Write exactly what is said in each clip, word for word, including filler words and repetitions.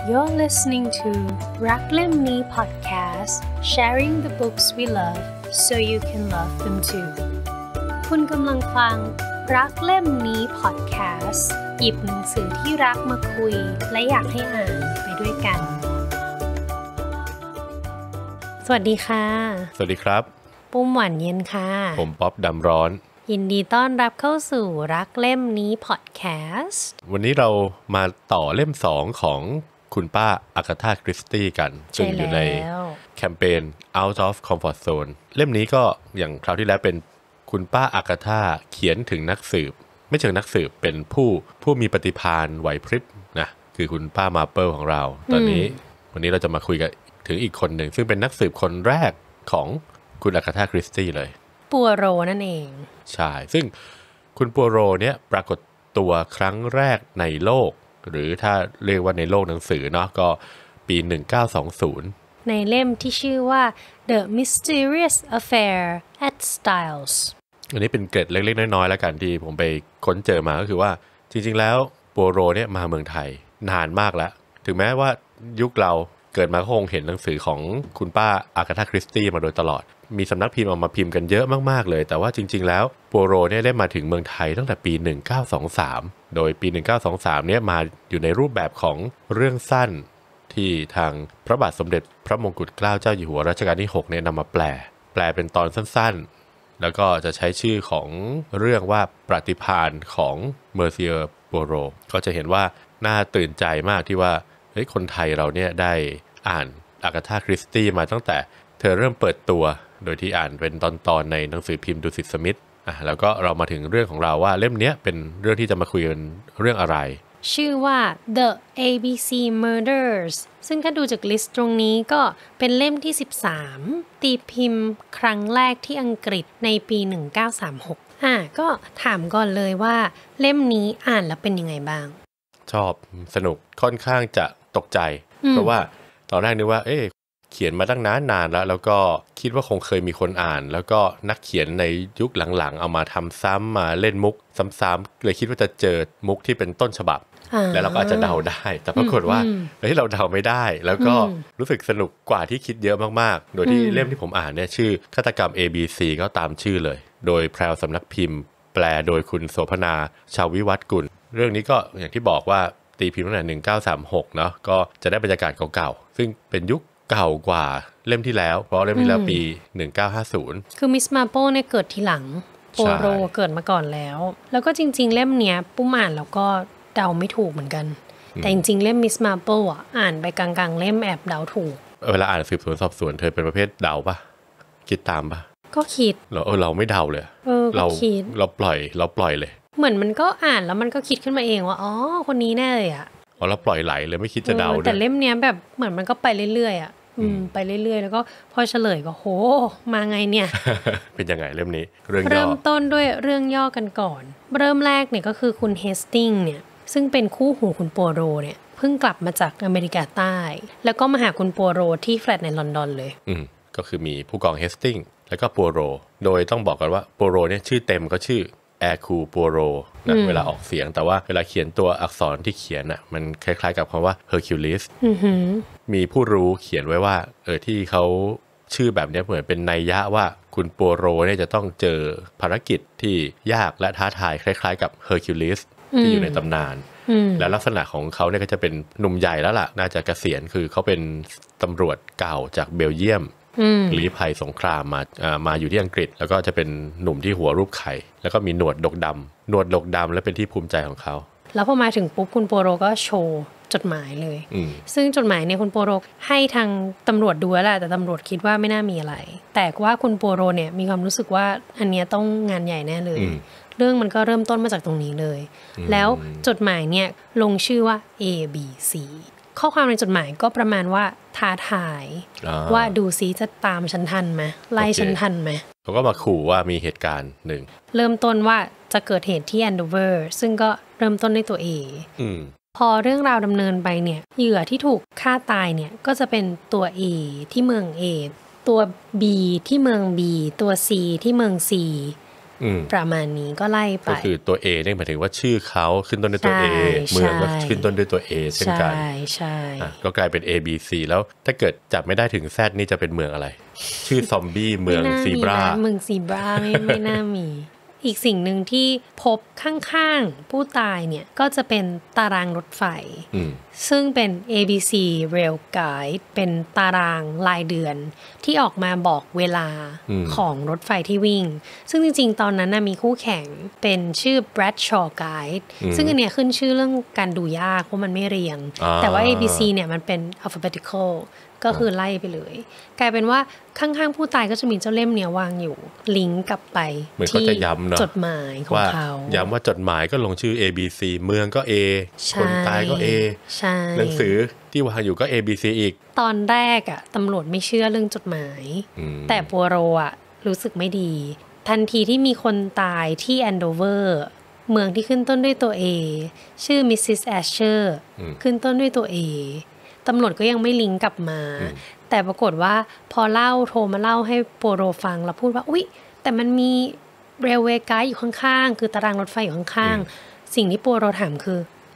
You're listening to รักเล่มนี้ podcast sharing the books we love so you can love them too คุณกำลังฟังรักเล่มนี้ podcast หยิบหนังสือที่รักมาคุยและอยากให้อ่านไปด้วยกันสวัสดีค่ะสวัสดีครับปุ้มหวานเย็นค่ะผมป๊อปดำร้อนยินดีต้อนรับเข้าสู่รักเล่มนี้พอดแคสต์วันนี้เรามาต่อเล่มสองของคุณป้าอากาธาคริสตี้กันซึ่งอยู่ในแคมเปญ Out of Comfort Zone เล่มนี้ก็อย่างคราวที่แล้วเป็นคุณป้าอากาธาเขียนถึงนักสืบไม่เชิงนักสืบเป็นผู้ผู้มีปฏิภาณไหวพริบนะคือคุณป้ามาเปิลของเราตอนนี้วันนี้เราจะมาคุยกันถึงอีกคนหนึ่งซึ่งเป็นนักสืบคนแรกของคุณอากาธาคริสตี้เลยปัวโรนั่นเองใช่ซึ่งคุณปัวโรเนี่ยปรากฏตัวครั้งแรกในโลกหรือถ้าเรียกว่าในโลกหนังสือเนาะก็ปีหนึ่งเก้าสองศูนย์ในเล่มที่ชื่อว่า The Mysterious Affair at Styles อันนี้เป็นเกร็ดเล็กๆน้อยๆแล้วกันที่ผมไปค้นเจอมาก็คือว่าจริงๆแล้วปัวโรเนี่ยมาเมืองไทยนานมากแล้วถึงแม้ว่ายุคเราเกิดมาคงเห็นหนังสือของคุณป้าอากาธาคริสตี้มาโดยตลอดมีสำนักพิมพ์ออกมาพิมพ์กันเยอะมากๆเลยแต่ว่าจริงๆแล้วปัวโรเนี่ยได้มาถึงเมืองไทยตั้งแต่ปีหนึ่งเก้าสองสามโดยปีหนึ่งเก้าสองสามเนี่ยมาอยู่ในรูปแบบของเรื่องสั้นที่ทางพระบาทสมเด็จพระมงกุฎเกล้าเจ้าอยู่หัวรัชกาลที่หกเนี่ยนำมาแปลแปลเป็นตอนสั้นๆแล้วก็จะใช้ชื่อของเรื่องว่าปฏิภาณของเมอร์เซียร์ปัวโรก็จะเห็นว่าน่าตื่นใจมากที่ว่าเฮ้ยคนไทยเราเนี่ยได้อ่านอากาธาคริสตี้มาตั้งแต่เธอเริ่มเปิดตัวโดยที่อ่านเป็นตอนๆในหนังสือพิมพ์ดุสิตสมิธอ่ะแล้วก็เรามาถึงเรื่องของเราว่าเล่มนี้เป็นเรื่องที่จะมาคุยกันเรื่องอะไรชื่อว่า The เอ บี ซี Murders ซึ่งถ้าดูจากลิสต์ตรงนี้ก็เป็นเล่มที่สิบสามตีพิมพ์ครั้งแรกที่อังกฤษในปีหนึ่งเก้าสามหกอ่ะก็ถามก่อนเลยว่าเล่มนี้อ่านแล้วเป็นยังไงบ้างชอบสนุกค่อนข้างจะตกใจเพราะว่าตอนแรกนึกว่าเอ๊ะเขียนมาตั้งนานนานแล้วแล้วก็คิดว่าคงเคยมีคนอ่านแล้วก็นักเขียนในยุคหลังๆเอามาทำซ้ำมาเล่นมุกซ้ำๆเลยคิดว่าจะเจอมุกที่เป็นต้นฉบับแล้วเราก็อาจจะเดาได้แต่ปรากฏว่าเฮ้ยเราเดาไม่ได้แล้วก็รู้สึกสนุกกว่าที่คิดเยอะมากๆโดยที่เล่มที่ผมอ่านเนี่ยชื่อฆาตกรรม เอ บี ซี ก็ตามชื่อเลยโดยแพรวสำนักพิมพ์แปลโดยคุณโสภณาชาววิวัฒน์กุลเรื่องนี้ก็อย่างที่บอกว่าตีพิมพ์ตั้งแต่หนึ่งเก้าสามหกเนาะก็จะได้บรรยากาศเก่าๆซึ่งเป็นยุคเก่ากว่าเล่มที่แล้วเพราะเล่มที่แล้วปีหนึ่งเก้าห้าศูนย์คือมิสมาโป้เนี่ยเกิดทีหลังโปโรเกิดมาก่อนแล้วแล้วก็จริงๆเล่มเนี้ยปุ้มอ่านแล้วก็เดาไม่ถูกเหมือนกันแต่จริงๆเล่มมิสมาโป้อ่ะอ่านไปกลางๆเล่มแอบเดาถูกเวลาอ่านสืบสวนสอบสวนเธอเป็นประเภทเดาปะคิดตามปะก็คิดเราเออเราไม่เดาเลยเออเราคิดเราปล่อยเราปล่อยเลยเหมือนมันก็อ่านแล้วมันก็คิดขึ้นมาเองว่าอ๋อคนนี้แน่เลยอ่ะอ๋อเราปล่อยไหลเลยไม่คิดจะเดาแต่เล่มเนี้ยแบบเหมือนมันก็ไปเรื่อยๆอ่ะอืมไปเรื่อยๆแล้วก็พอเฉลยก็โหมาไงเนี่ยเป็นยังไงเล่มนี้เรื่องย่อเริ่มต้นด้วยเรื่องย่อกันก่อนเริ่มแรกเนี่ยก็คือคุณเฮสติงเนี่ยซึ่งเป็นคู่หูคุณปัวโรเนี่ยเพิ่งกลับมาจากอเมริกาใต้แล้วก็มาหาคุณปัวโรที่แฟลตในลอนดอนเลยอืมก็คือมีผู้กองเฮสติงแล้วก็ปัวโรโดยต้องบอกกันว่าปัวโรเนี่ยชื่อเต็มก็ชื่อแอร์คูปัวโรนะเวลาออกเสียงแต่ว่าเวลาเขียนตัวอักษรที่เขียนน่ะมันคล้ายๆกับคำว่า Hercules มีผู้รู้เขียนไว้ว่าเออที่เขาชื่อแบบนี้เหมือนเป็นนัยยะว่าคุณปัวโรเนี่ยจะต้องเจอภารกิจที่ยากและท้าทายคล้ายๆกับ Hercules ที่อยู่ในตำนานและลักษณะของเขาเนี่ยก็จะเป็นหนุ่มใหญ่แล้วล่ะน่าจะเกษียณคือเขาเป็นตำรวจเก่าจากเบลเยียมลี้ภัยสงครามมามาอยู่ที่อังกฤษแล้วก็จะเป็นหนุ่มที่หัวรูปไข่แล้วก็มีหนวดดกดำหนวดดกดำและเป็นที่ภูมิใจของเขาแล้วพอมาถึงปุ๊บคุณปัวโรก็โชว์จดหมายเลยซึ่งจดหมายเนี่ยคุณปัวโรให้ทางตำรวจดูแล้วแหละแต่ตำรวจคิดว่าไม่น่ามีอะไรแต่ว่าคุณปัวโรเนี่ยมีความรู้สึกว่าอันเนี้ยต้องงานใหญ่แน่เลยเรื่องมันก็เริ่มต้นมาจากตรงนี้เลยแล้วจดหมายเนี่ยลงชื่อว่า เอ บี ซี ข้อความในจดหมายก็ประมาณว่าท้าทายว่าดูซิจะตามฉันทันไหมไล่ฉันทันไหมเขาก็มาขู่ว่ามีเหตุการณ์หนึ่งเริ่มต้นว่าจะเกิดเหตุที่แอนโดเวอร์ซึ่งก็เริ่มต้นด้วยตัว A พอเรื่องราวดำเนินไปเนี่ยเหยื่อที่ถูกฆ่าตายเนี่ยก็จะเป็นตัว A ที่เมือง A ตัว B ที่เมือง B ตัว C ที่เมือง C ประมาณนี้ก็ไล่ไปก็คือตัว A เนี่ยหมายถึงว่าชื่อเขาขึ้นต้นด้วยตัว A เมืองก็ขึ้นต้นด้วยตัว A เช่นกันใช่ใช่ก็กลายเป็น A B C แล้วถ้าเกิดจับไม่ได้ถึง Z นี่จะเป็นเมืองอะไรชื่อซอมบี้เมืองซีบราเมืองซีบราไม่ไม่น่ามีอีกสิ่งหนึ่งที่พบข้างๆผู้ตายเนี่ยก็จะเป็นตารางรถไฟซึ่งเป็น เอ บี ซี Rail Guide เป็นตารางรายเดือนที่ออกมาบอกเวลาของรถไฟที่วิ่งซึ่งจริงๆตอนนั้นนะมีคู่แข่งเป็นชื่อ Bradshaw Guide ซึ่งอันเนี้ยขึ้นชื่อเรื่องการดูยากเพราะมันไม่เรียงแต่ว่า เอ บี ซี เนี่ยมันเป็น alphabeticalก็คือไล่ไปเลยกลายเป็นว่าข้างๆผู้ตายก็จะมีเจ้าเล่มเนี้ยวางอยู่ลิงก์กลับไปที่จดหมายของเขาย้ำว่าจดหมายก็ลงชื่อ A B C เมืองก็ A คนตายก็ A หนังสือที่วางอยู่ก็ A B C อีกตอนแรกอ่ะตำรวจไม่เชื่อเรื่องจดหมายแต่ปัวโรอ่ะรู้สึกไม่ดีทันทีที่มีคนตายที่แอนโดเวอร์เมืองที่ขึ้นต้นด้วยตัว A ชื่อมิสซิสแอชเชอร์ขึ้นต้นด้วยตัว Aตำรวจก็ยังไม่ลิงก์กลับมาแต่ปรากฏว่าพอเล่าโทรมาเล่าให้โปโรฟังแล้วพูดว่าอุ๊ยแต่มันมีเรลเวย์ไกด์อยู่ข้างๆคือตารางรถไฟอยู่ข้างๆสิ่งที่โปโรถามคือ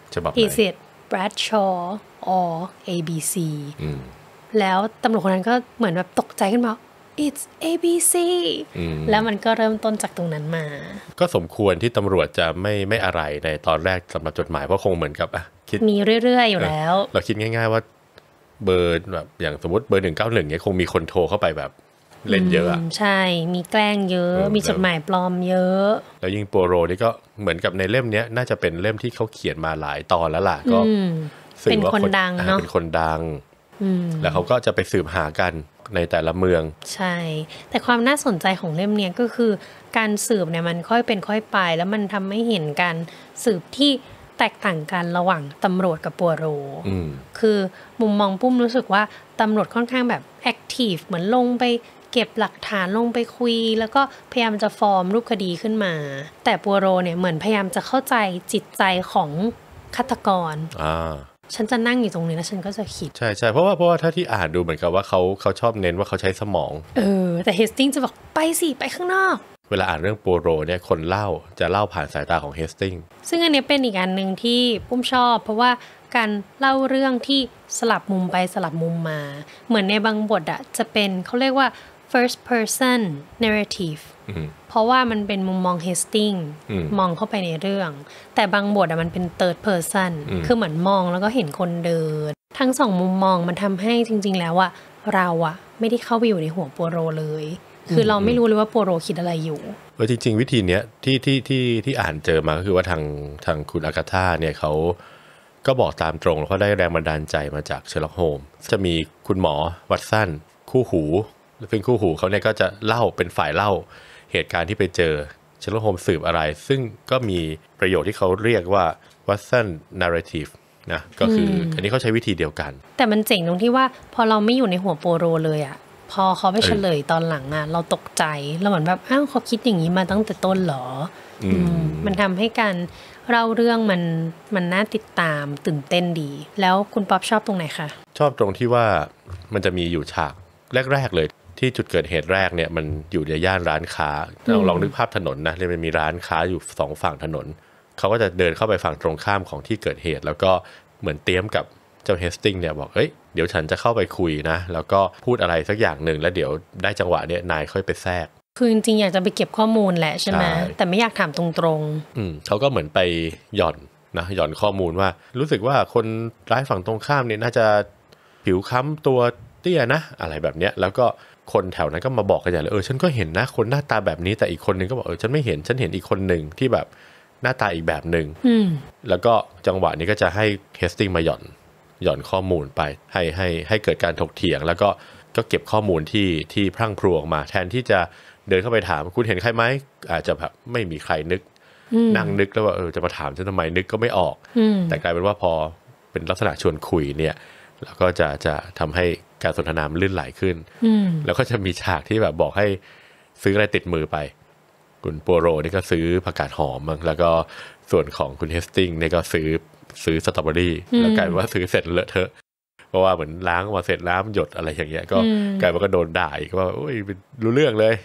is it Bradshaw or เอ บี ซี แล้วตำรวจคนนั้นก็เหมือนแบบตกใจขึ้นมา it's เอ บี ซี แล้วมันก็เริ่มต้นจากตรงนั้นมาก็สมควรที่ตำรวจจะไม่ไม่อะไรในตอนแรกสำหรับจดหมายเพราะคงเหมือนกับอ่ะคิดมีเรื่อยๆอยู่แล้วเราคิดง่ายๆว่าเบอร์แบบอย่างสมมติเบอร์หนึ่งเก้าหนึ่งเนี่ยคงมีคนโทรเข้าไปแบบเล่นเยอะอ่ะใช่มีแกล้งเยอะมีจดหมายปลอมเยอะแล้วยิ่งโปโรนี่ก็เหมือนกับในเล่มนี้น่าจะเป็นเล่มที่เขาเขียนมาหลายตอนแล้วล่ะก็เป็นคนดังเนาะเป็นคนดังแล้วเขาก็จะไปสืบหากันในแต่ละเมืองใช่แต่ความน่าสนใจของเล่มนี้ก็คือการสืบเนี่ยมันค่อยเป็นค่อยไปแล้วมันทำให้เห็นการสืบที่แตกต่างกันระหว่างตำรวจกับปัวโรคือมุมมองปุ้มรู้สึกว่าตำรวจค่อนข้างแบบแอคทีฟเหมือนลงไปเก็บหลักฐานลงไปคุยแล้วก็พยายามจะฟอร์มรูปคดีขึ้นมาแต่ปัวโรเนี่ยเหมือนพยายามจะเข้าใจจิตใจของฆาตกรอ่าฉันจะนั่งอยู่ตรงนี้แล้วฉันก็จะคิดใช่ใช่เพราะว่าเพราะว่าถ้าที่อ่านดูเหมือนกับว่าเขาเขาชอบเน้นว่าเขาใช้สมองเออแต่เฮสติงจะบอกไปสิไปข้างนอกเวลาอ่านเรื่องโปโรเนี่ยคนเล่าจะเล่าผ่านสายตาของเฮสติงซึ่งอันนี้เป็นอีกอันหนึ่งที่ปุ้มชอบเพราะว่าการเล่าเรื่องที่สลับมุมไปสลับมุมมาเหมือนในบางบทอะจะเป็นเขาเรียกว่า first person narrative เพราะว่ามันเป็นมุมมองเฮสติงมองเข้าไปในเรื่องแต่บางบทอะมันเป็น third person คือเหมือนมองแล้วก็เห็นคนเดินทั้งสองมุมมองมันทำให้จริงๆแล้วอะเราอะไม่ได้เข้าไปอยู่ในหัวโปโรเลยคือเราไม่รู้เลยว่าโปโรคิดอะไรอยู่เออจริงๆวิธีเนี้ยที่ที่ที่ที่อ่านเจอมาก็คือว่าทางทางคุณอากาธาเนี่ยเขาก็บอกตามตรงแล้วก็ได้แรงบันดาลใจมาจากเชอร์ล็อกโฮมส์จะมีคุณหมอวัตสันคู่หูซึ่งคู่หูเขาเนี่ยก็จะเล่าเป็นฝ่ายเล่าเหตุการณ์ที่ไปเจอเชอร์ล็อกโฮมส์สืบอะไรซึ่งก็มีประโยชน์ที่เขาเรียกว่าวัตสัน narrative นะก็คืออันนี้เขาใช้วิธีเดียวกันแต่มันเจ๋งตรงที่ว่าพอเราไม่อยู่ในหัวโปโรเลยอะพอเขาไปเฉลยตอนหลังอะเราตกใจเราเหมือนแบบอ้าวเขาคิดอย่างนี้มาตั้งแต่ต้นเหรอมันทำให้การเล่าเรื่องมันมันน่าติดตามตื่นเต้นดีแล้วคุณป๊อปชอบตรงไหนคะชอบตรงที่ว่ามันจะมีอยู่ฉากแรกๆเลยที่จุดเกิดเหตุแรกเนี่ยมันอยู่ในย่านร้านค้าเราลองนึกภาพถนนนะเลยมันมีร้านค้าอยู่สองฝั่งถนนเขาก็จะเดินเข้าไปฝั่งตรงข้ามของที่เกิดเหตุแล้วก็เหมือนเตรียมกับเจ้าเฮสติงเนี่ยบอกเอ้ยเดี๋ยวฉันจะเข้าไปคุยนะแล้วก็พูดอะไรสักอย่างหนึ่งแล้วเดี๋ยวได้จังหวะเนี่ยนายค่อยไปแทรกคือจริงๆอยากจะไปเก็บข้อมูลแหละใช่ไหมแต่ไม่อยากถามตรงๆอืมเขาก็เหมือนไปหย่อนนะหย่อนข้อมูลว่ารู้สึกว่าคนร้ายฝั่งตรงข้ามเนี่ยน่าจะผิวค้ำตัวเตี้ยนะอะไรแบบเนี้ยแล้วก็คนแถวนั้นก็มาบอกกันใหญ่เลยเออฉันก็เห็นนะคนหน้าตาแบบนี้แต่อีกคนนึงก็บอกเออฉันไม่เห็นฉันเห็นอีกคนนึงที่แบบหน้าตาอีกแบบนึงแล้วก็จังหวะนี้ก็จะให้เฮสติงมาหย่อนหย่อนข้อมูลไปให้ให้ให้เกิดการถกเถียงแล้วก็ก็เก็บข้อมูลที่ที่พรั่งพรูออกมาแทนที่จะเดินเข้าไปถามคุณเห็นใครไหมอาจจะแบบไม่มีใครนึกนั่งนึกแล้วว่าเออจะมาถามฉันทำไมนึกก็ไม่ออกแต่กลายเป็นว่าพอเป็นลักษณะชวนคุยเนี่ยแล้วก็จะจะทำให้การสนทนาลื่นไหลขึ้นแล้วก็จะมีฉากที่แบบบอกให้ซื้ออะไรติดมือไปคุณปัวโรนี่ก็ซื้อผักกาดหอมแล้วก็ส่วนของคุณเฮสติงนี่ก็ซื้อซื้อสตรอเบอรี่แล้วกลายเป็นว่าซื้อเสร็จเลอะเทอะเพราะว่าเหมือนล้างมาเสร็จน้ำหยดอะไรอย่างเงี้ยก็กลายเป็นก็โดนด่าอีกว่าโอ้ยรู้เรื่องเลย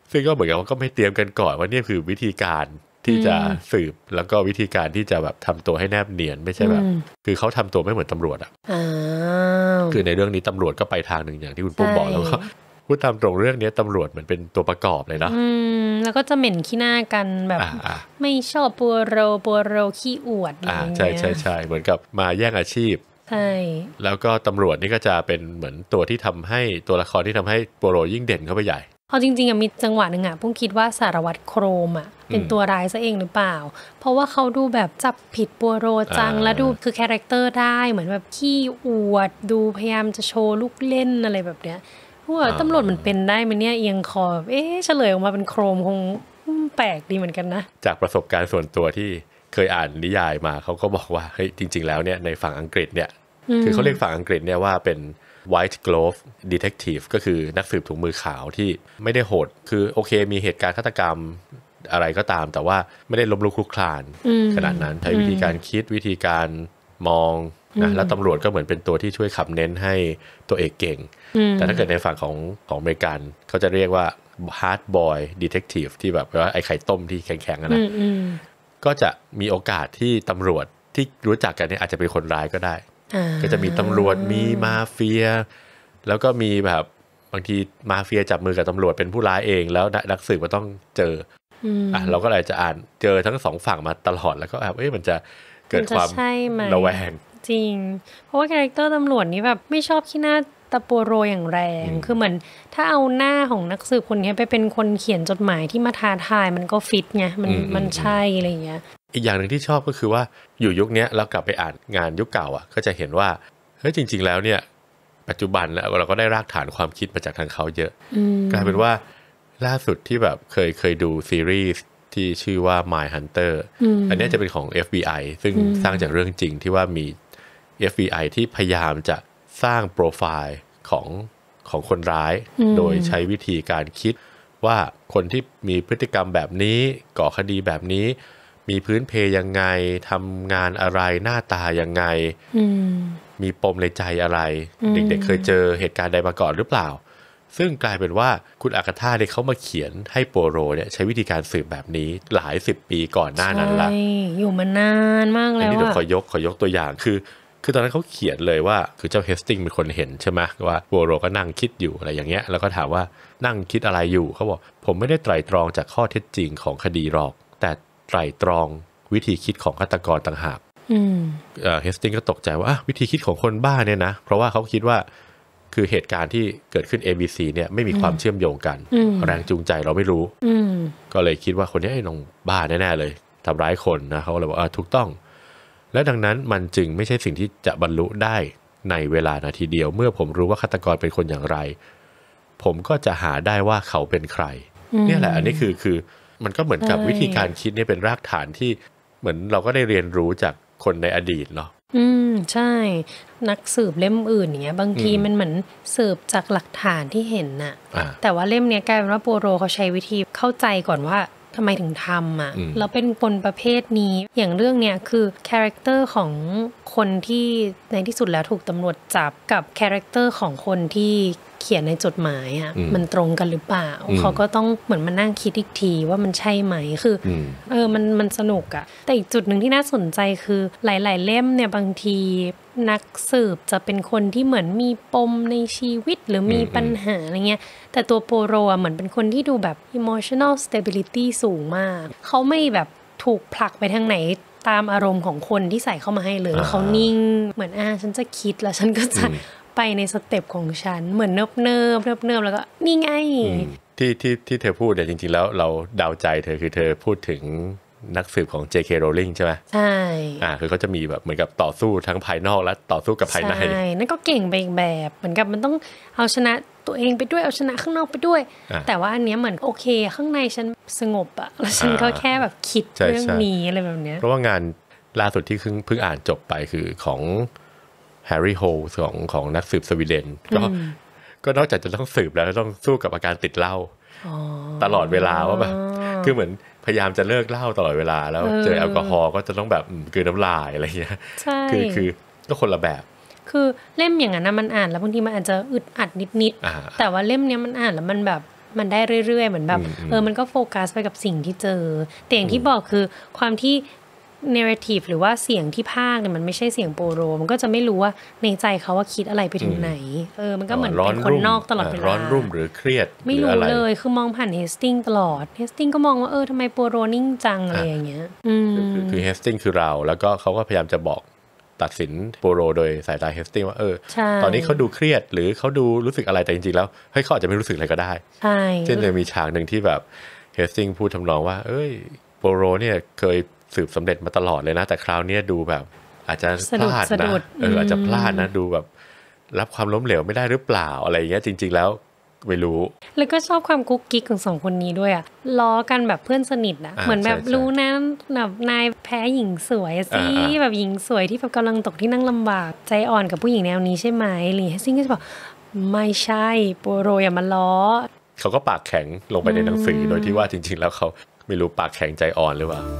ซึ่งก็เหมือนกับว่าก็ไม่เตรียมกันก่อนว่านี่คือวิธีการที่จะสืบแล้วก็วิธีการที่จะแบบทำตัวให้แนบเนียนไม่ใช่แบบคือเขาทำตัวไม่เหมือนตำรวจอ่ะคือในเรื่องนี้ตำรวจก็ไปทางหนึ่งอย่างที่คุณปุ้มบอกแล้วก็พูดตามตรงเรื่องนี้ตำรวจเหมือนเป็นตัวประกอบเลยเนาะแล้วก็จะเหม็นขี้หน้ากันแบบไม่ชอบปัวโรปัวโรขี้อวดอะไรอย่างเงี้ยใช่ใช่ใช่เหมือนกับมาแย่งอาชีพใช่แล้วก็ตำรวจนี่ก็จะเป็นเหมือนตัวที่ทำให้ตัวละครที่ทำให้ปัวโรยิ่งเด่นเข้าไปใหญ่เอาจริงๆอะมีจังหวะหนึ่งอะพุ่งคิดว่าสารวัตรโครมอะเป็นตัวร้ายซะเองหรือเปล่าเพราะว่าเขาดูแบบจับผิดปัวโรจังแล้วดูคือคาแรคเตอร์ได้เหมือนแบบขี้อวดดูพยายามจะโชว์ลูกเล่นอะไรแบบเนี้ยว่าตำรวจมันเป็นได้ไหมเนี่ยเอียงคอแบบเอ๊ะเฉลยออกมาเป็นโครมคงแปลกดีเหมือนกันนะจากประสบการณ์ส่วนตัวที่เคยอ่านนิยายมาเขาก็บอกว่าเฮ้ยจริงๆแล้วเนี่ยในฝั่งอังกฤษเนี่ยคือเขาเรียกฝั่งอังกฤษเนี่ยว่าเป็น white glove detective ก็คือนักสืบถุงมือขาวที่ไม่ได้โหดคือโอเคมีเหตุการณ์ฆาตกรรมอะไรก็ตามแต่ว่าไม่ได้ล้มลุกคลุกคลานขนาดนั้นใช้วิธีการคิดวิธีการมองนะแล้วตำรวจก็เหมือนเป็นตัวที่ช่วยขับเน้นให้ตัวเอกเก่งแต่ถ้าเกิดในฝั่งของของอเมริกันเขาจะเรียกว่า hard boy detective ที่แบบว่าไอ้ไข่ต้มที่แข็งๆนะก็จะมีโอกาสที่ตำรวจที่รู้จักกันเนี่ยอาจจะเป็นคนร้ายก็ได้ก็จะมีตำรวจมีมาเฟียแล้วก็มีแบบบางทีมาเฟียจับมือกับตำรวจเป็นผู้ร้ายเองแล้วนักสืบก็ต้องเจออ่ะเราก็เลยจะอ่านเจอทั้งสองฝั่งมาตลอดแล้วก็แบบเอ๊ะมันจะเกิดความระแวงจริงเพราะว่าคาแรคเตอร์ตำรวจนี่แบบไม่ชอบขี้หน้าตะโปโรอย่างแรงคือเหมือนถ้าเอาหน้าของนักสืบคนนี้ไปเป็นคนเขียนจดหมายที่มาท้าทายมันก็ฟิตไงมันมันใช่อะไรอย่างเงี้ยอีกอย่างหนึ่งที่ชอบก็คือว่าอยู่ยุคนี้เรากลับไปอ่านงานยุคเก่าอ่ะก็จะเห็นว่าเฮ้ยจริงๆแล้วเนี่ยปัจจุบันแล้วเราก็ได้รากฐานความคิดมาจากทางเขาเยอะกลายเป็นว่าล่าสุดที่แบบเคยเคยดูซีรีส์ที่ชื่อว่า My Hunter อันนี้จะเป็นของ เอฟ บี ไอ ซึ่งสร้างจากเรื่องจริงที่ว่ามี เอฟ บี ไอ ที่พยายามจะสร้างโปรไฟล์ของของคนร้ายโดยใช้วิธีการคิดว่าคนที่มีพฤติกรรมแบบนี้ก่อคดีแบบนี้มีพื้นเพยังไงทำงานอะไรหน้าตายังไงมีปมในใจอะไรเด็กๆเคยเจอเหตุการณ์ใดมาก่อนหรือเปล่าซึ่งกลายเป็นว่าคุณอากาธาเนี่ยเขามาเขียนให้โปโรเนี่ยใช้วิธีการสืบแบบนี้หลายสิบปีก่อนหน้านั้นละอยู่มานานมากแล้วอันนี้เดี๋ยวขอยกขอยกตัวอย่างคือคือตอนนั้นเขาเขียนเลยว่าคือเจ้าเฮสติงเป็นคนเห็นใช่ไหมว่าโปโรก็นั่งคิดอยู่อะไรอย่างเงี้ยแล้วก็ถามว่านั่งคิดอะไรอยู่เขาบอกผมไม่ได้ไตร่ตรองจากข้อเท็จจริงของคดีหรอกแต่ไตร่ตรองวิธีคิดของฆาตกรต่างหากเฮสติงก็ตกใจว่าวิธีคิดของคนบ้าเนี่ยนะเพราะว่าเขาคิดว่าคือเหตุการณ์ที่เกิดขึ้น เอ บี ซี เนี่ยไม่มีความเชื่อมโยงกันแรงจูงใจเราไม่รู้ก็เลยคิดว่าคนนี้ไอ้น้องบ้าแน่ๆเลยทำร้ายคนนะเขาเลยบอกถูกต้องและดังนั้นมันจึงไม่ใช่สิ่งที่จะบรรลุได้ในเวลานาทีเดียวเมื่อผมรู้ว่าฆาตกรเป็นคนอย่างไรผมก็จะหาได้ว่าเขาเป็นใครเนี่ยแหละอันนี้คือคือมันก็เหมือนกับวิธีการคิดเนี่ยเป็นรากฐานที่เหมือนเราก็ได้เรียนรู้จากคนในอดีตเนาะอืมใช่นักสืบเล่มอื่นอย่างเงี้ยบางทีมันเหมือนสืบจากหลักฐานที่เห็นน่ะแต่ว่าเล่มเนี้ยกลายเป็นว่าโปโรเขาใช้วิธีเข้าใจก่อนว่าทำไมถึงทำอ่ะแล้วเป็นคนประเภทนี้อย่างเรื่องเนี้ยคือคาแรคเตอร์ของคนที่ในที่สุดแล้วถูกตำรวจจับกับคาแรคเตอร์ของคนที่เขียนในจดหมายอ่ะมันตรงกันหรือเปล่าเขาก็ต้องเหมือนมานั่งคิดอีกทีว่ามันใช่ไหมคือเออมันมันสนุกอ่ะแต่อีกจุดหนึ่งที่น่าสนใจคือหลายๆเล่มเนี่ยบางทีนักสืบจะเป็นคนที่เหมือนมีปมในชีวิตหรือมีปัญหาอะไรเงี้ยแต่ตัวโปโรเหมือนเป็นคนที่ดูแบบ emotional stability สูงมากเขาไม่แบบถูกผลักไปทางไหนตามอารมณ์ของคนที่ใส่เข้ามาให้เลยเขานิ่งเหมือนอ่ะฉันจะคิดแล้วฉันก็จะไปในสเต็ปของฉันเหมือนเนิบเนิบเนิบเนิบแล้วก็นี่ไงที่ที่ที่เธอพูดเนี่ยจริงๆแล้วเราเดาใจเธอคือเธอพูดถึงนักสืบของ เจ เค Rowling ใช่ไหมใช่อ่าคือเขาจะมีแบบเหมือนกับต่อสู้ทั้งภายนอกและต่อสู้กับภายในใช่นั่นก็เก่งไปอีกแบบเหมือนกับมันต้องเอาชนะตัวเองไปด้วยเอาชนะข้างนอกไปด้วยแต่ว่าอันเนี้ยเหมือนโอเคข้างในฉันสงบอะแล้วฉันก็แค่แบบคิดเรื่องนี้อะไรแบบเนี้ยเพราะว่างานล่าสุดที่เพิ่งเพิ่งอ่านจบไปคือของแฮร์รี่โฮลของของนักสืบสวีเดนก็ก็นอกจากจะต้องสืบแล้วต้องสู้กับอาการติดเหล้าตลอดเวลาว่าแบบคือเหมือนพยายามจะเลิกเหล้าตลอดเวลาแล้วเจอแอลกอฮอล์ก็จะต้องแบบกลืนน้ำลายอะไรเงี้ยคือคือก็คนละแบบคือเล่มอย่างนั้นนะมันอ่านแล้วบางทีมันอาจจะอึดอัดนิดๆแต่ว่าเล่มเนี้ยมันอ่านแล้วมันแบบมันได้เรื่อยๆเหมือนแบบเออมันก็โฟกัสไปกับสิ่งที่เจอแต่อย่างที่บอกคือความที่narrative หรือว่าเสียงที่พากย์เนี่ยมันไม่ใช่เสียงโปโรมันก็จะไม่รู้ว่าในใจเขาว่าคิดอะไรไปถึงไหนเออมันก็เหมือนเป็นคนนอกตลอดเวลาร้อนรุ่มหรือเครียดไม่รู้เลยคือมองผ่านเฮสติงตลอดเฮสติงก็มองว่าเออทำไมโปโรนิ่งจังอะไรอย่างเงี้ยคือเฮสติงคือเราแล้วก็เขาก็พยายามจะบอกตัดสินโปโรโดยสายตาเฮสติงว่าเออตอนนี้เขาดูเครียดหรือเขาดูรู้สึกอะไรแต่จริงๆแล้วเฮ้ยเขาอาจจะไม่รู้สึกอะไรก็ได้ใช่เช่นจะมีฉากหนึ่งที่แบบเฮสติงพูดทำนองว่าเอ้ยโปโรเนี่ยเคยสืบสำเร็จมาตลอดเลยนะแต่คราวนี้ดูแบบอาจจะพลาดนะเอออาจจะพลาดนะดูแบบรับความล้มเหลวไม่ได้หรือเปล่าอะไรอย่างเงี้ยจริงๆแล้วไม่รู้แล้วก็ชอบความกุ๊กกิ๊กของสองคนนี้ด้วยอ่ะล้อกันแบบเพื่อนสนิทอ่ะเหมือนแบบรู้นะแบบนายแพ้หญิงสวยสิแบบหญิงสวยที่แบบกำลังตกที่นั่งลำบากใจอ่อนกับผู้หญิงแนวนี้ใช่ไหมลีเฮสซิ่งก็จะบอกไม่ใช่โปโรอย่ามาล้อเขาก็ปากแข็งลงไปในหนังสือโดยที่ว่าจริงๆแล้วเขาไม่รู้ปากแข็งใจอ่อนหรือเปล่า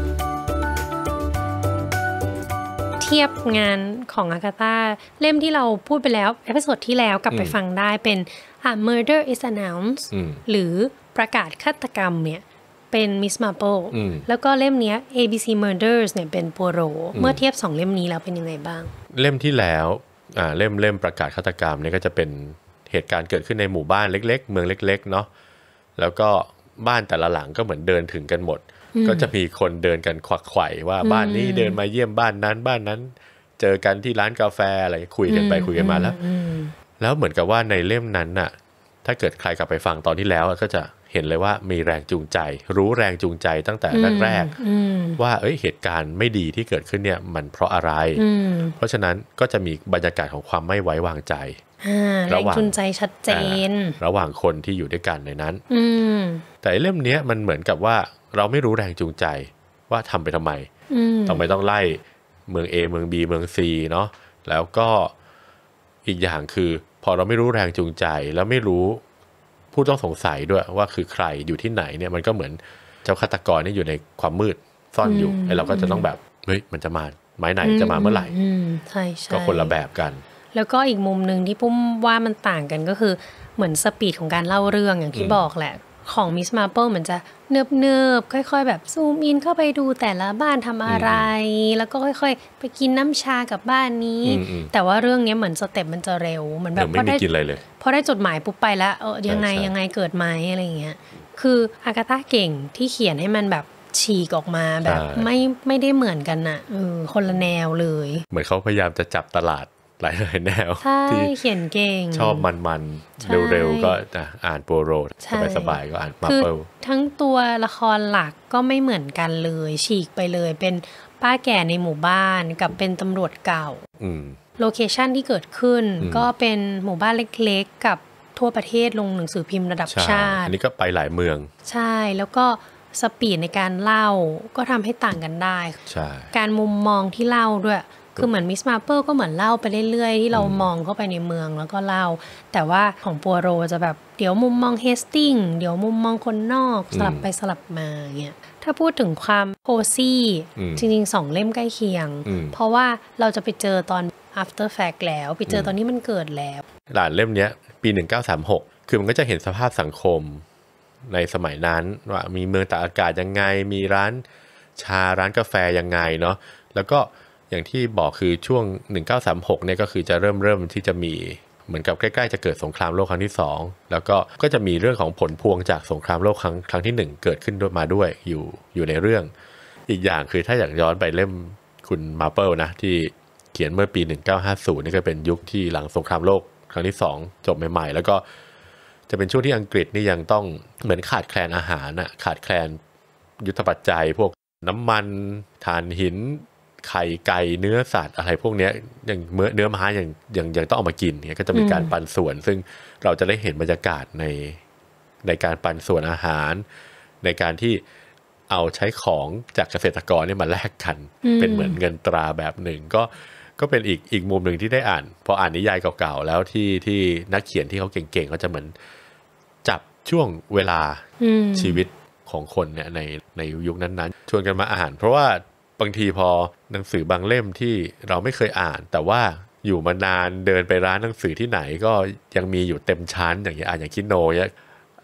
เทียบงานของอากาธาเล่มที่เราพูดไปแล้วเอพิโซดที่แล้วกลับไปฟังได้เป็น A Murder is Announced หรือประกาศฆาตกรรมเนี่ยเป็น Miss Marple แล้วก็เล่มนี้ เอ บี ซี Murders เนี่ยเป็น Poirot เมื่อเทียบสองเล่มนี้แล้วเป็นยังไงบ้างเล่มที่แล้วอ่าเล่มเล่มประกาศฆาตกรรมเนี่ยก็จะเป็นเหตุการณ์เกิดขึ้นในหมู่บ้านเล็กๆเมืองเล็กๆเนาะแล้วก็บ้านแต่ละหลังก็เหมือนเดินถึงกันหมดก็จะมีคนเดินกันขวักไขว่ว่าบ้านนี้เดินมาเยี่ยมบ้านนั้นบ้านนั้นเจอกันที่ร้านกาแฟอะไรคุยกันไปคุยกันมาแล้วแล้วเหมือนกับว่าในเล่มนั้นน่ะถ้าเกิดใครกลับไปฟังตอนที่แล้วก็จะเห็นเลยว่ามีแรงจูงใจรู้แรงจูงใจตั้งแต่แรกๆว่าเอ้ยเหตุการณ์ไม่ดีที่เกิดขึ้นเนี่ยมันเพราะอะไรเพราะฉะนั้นก็จะมีบรรยากาศของความไม่ไว้วางใจแรงจูงใจชัดเจนระหว่างคนที่อยู่ด้วยกันในนั้นแต่เล่มนี้มันเหมือนกับว่าเราไม่รู้แรงจูงใจว่าทำไปทำไมทำไมต้องไล่เมือง A เมือง B เมือง C เนาะแล้วก็อีกอย่างคือพอเราไม่รู้แรงจูงใจแล้วไม่รู้ผู้ต้องสงสัยด้วยว่าคือใครอยู่ที่ไหนเนี่ยมันก็เหมือนเจ้าฆาตกรนี่อยู่ในความมืดซ่อนอยู่ไอ้เราก็จะต้องแบบเฮ้ยมันจะมาไม้ไหนจะมาเมื่อไหร่ใช่ใช่ก็คนละแบบกันแล้วก็อีกมุมนึงที่ปุ้มว่ามันต่างกันก็คือเหมือนสปีดของการเล่าเรื่องอย่างที่บอกแหละของ Miss Marple เหมือนจะเนิบๆค่อยๆแบบซูมอินเข้าไปดูแต่ละบ้านทำอะไรแล้วก็ค่อยๆไปกินน้ำชากับบ้านนี้แต่ว่าเรื่องนี้เหมือนสเต็ปมันจะเร็วเหมือนแบบพอได้พอได้จดหมายปุ๊บไปแล้วเออยังไงยังไงเกิดไหมอะไรอย่างเงี้ยคืออากาธาเก่งที่เขียนให้มันแบบฉีกออกมาแบบไม่ไม่ได้เหมือนกันน่ะเออคนละแนวเลยเหมือนเขาพยายามจะจับตลาดหลายๆแนวที่เขียนเก่งชอบมันๆเร็วๆก็อ่านโปโรสบายๆก็อ่านมาเปิลทั้งตัวละครหลักก็ไม่เหมือนกันเลยฉีกไปเลยเป็นป้าแก่ในหมู่บ้านกับเป็นตำรวจเก่าโลเคชั่นที่เกิดขึ้นก็เป็นหมู่บ้านเล็กๆกับทั่วประเทศลงหนังสือพิมพ์ระดับชาติอันนี้ก็ไปหลายเมืองใช่แล้วก็สปีดในการเล่าก็ทำให้ต่างกันได้การมุมมองที่เล่าด้วยคือเหมือนมิสมาร์เปิลก็เหมือนเล่าไปเรื่อยๆที่เรามองเข้าไปในเมืองแล้วก็เล่าแต่ว่าของปัวโรจะแบบเดี๋ยวมุมมองเฮสติงเดี๋ยวมุมมองคนนอกสลับไปสลับมาเงี้ยถ้าพูดถึงความโคซี่จริงๆสองเล่มใกล้เคียงเพราะว่าเราจะไปเจอตอน after fact แล้วไปเจอตอนนี้มันเกิดแล้วหลานเล่มนี้ปีหนึ่งเก้าสามหกคือมันก็จะเห็นสภาพสังคมในสมัยนั้นว่ามีเมืองตากอากาศยังไงมีร้านชาร้านกาแฟยังไงเนาะแล้วก็อย่างที่บอกคือช่วงหนึ่งเก้าสามหกเนี่ยก็คือจะเริ่มเริ่มที่จะมีเหมือนกับใกล้ๆจะเกิดสงครามโลกครั้งที่สองแล้วก็ก็จะมีเรื่องของผลพวงจากสงครามโลกครั้งครั้งที่หนึ่งเกิดขึ้นมาด้วยอยู่อยู่ในเรื่องอีกอย่างคือถ้าอยากย้อนไปเล่มคุณมาร์เปิลนะที่เขียนเมื่อปีหนึ่งเก้าห้าศูนย์นี่ก็เป็นยุคที่หลังสงครามโลกครั้งที่สองจบใหม่ๆแล้วก็จะเป็นช่วงที่อังกฤษนี่ยังต้องเหมือนขาดแคลนอาหารน่ะขาดแคลนยุทธปัจจัยพวกน้ำมันถ่านหินไข่ไก่เนื้อสัตว์อะไรพวกนี้อย่างเนื้อเนื้อม้าอย่างอย่างอย่างต้องเอามากินเนี่ยก็จะมีการปันส่วนซึ่งเราจะได้เห็นบรรยากาศในในการปันส่วนอาหารในการที่เอาใช้ของจากเกษตรกรเนี่ยมาแลกกันเป็นเหมือนเงินตราแบบหนึ่งก็ก็เป็นอีกอีกมุมหนึ่งที่ได้อ่านพออ่านนิยายเก่าๆแล้วที่ที่นักเขียนที่เขาเก่งๆเขาจะเหมือนจับช่วงเวลาชีวิตของคนเนี่ยในในยุคนั้นๆชวนกันมาอ่านเพราะว่าบางทีพอหนังสือบางเล่มที่เราไม่เคยอ่านแต่ว่าอยู่มานานเดินไปร้านหนังสือที่ไหนก็ยังมีอยู่เต็มชั้นอย่างเงี้ยอ่านอย่างคิโนเนี่ย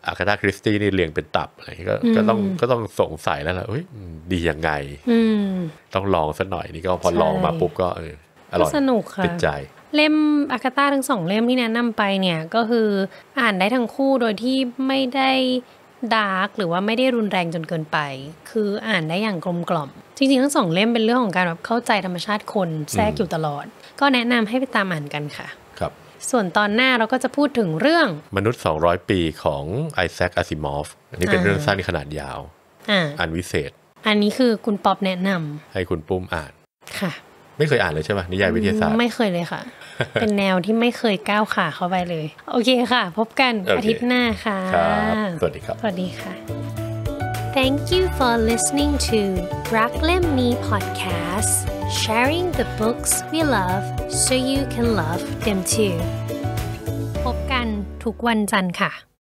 อากาธาคริสตี้นี่เรียงเป็นตับอะไรก็ก็ต้องก็ต้องสงสัยแล้วล่ะเอ้ยดียังไงต้องลองสักหน่อยนี่ก็พอลองมาปุ๊บก็เอออร่อยสนุกค่ะติดใจเล่มอากาธาทั้งสองเล่มที่แนะนำไปเนี่ยก็คืออ่านได้ทั้งคู่โดยที่ไม่ได้ดาร์กหรือว่าไม่ได้รุนแรงจนเกินไปคืออ่านได้อย่างกลมกล่อมจริงๆทั้งสองเล่มเป็นเรื่องของการแบบเข้าใจธรรมชาติคนแทรกอยู่ตลอดก็แนะนำให้ไปตามอ่านกันค่ะครับส่วนตอนหน้าเราก็จะพูดถึงเรื่องมนุษย์สองร้อยปีของไอแซคอาซิมอฟอันนี้เป็นเรื่องสั้นขนาดยาวอ่านวิเศษอันนี้คือคุณป๊อบแนะนำให้คุณปุ้มอ่านค่ะไม่เคยอ่านเลยใช่ไหมนิยายวิทยาศาสตร์ไม่เคยเลยค่ะ เป็นแนวที่ไม่เคยก้าวขาเข้าไปเลยโอเคค่ะพบกัน okay. อาทิตย์หน้าค่ะครับสวัสดีครับสวัสดีค่ะ Thank you for listening to รักเล่มนี้ podcast sharing the books we love so you can love them too พบกันทุกวันจันทร์ค่ะ